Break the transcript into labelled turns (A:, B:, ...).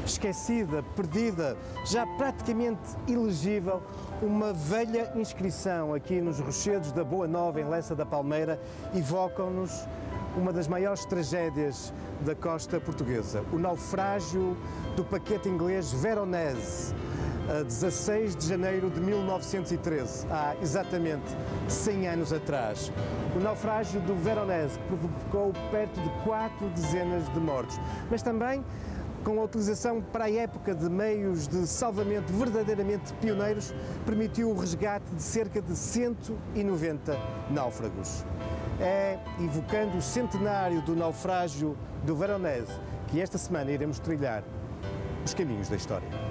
A: esquecida, perdida, já praticamente ilegível, uma velha inscrição aqui nos rochedos da Boa Nova, em Lessa da Palmeira, evocam-nos uma das maiores tragédias da costa portuguesa, o naufrágio do paquete inglês Veronese, a 16 de janeiro de 1913, há exatamente 100 anos atrás. O naufrágio do Veronese, que provocou perto de 4 dezenas de mortos, mas também com a utilização para a época de meios de salvamento verdadeiramente pioneiros, permitiu o resgate de cerca de 190 náufragos. É evocando o centenário do naufrágio do Veronese que esta semana iremos trilhar os caminhos da história.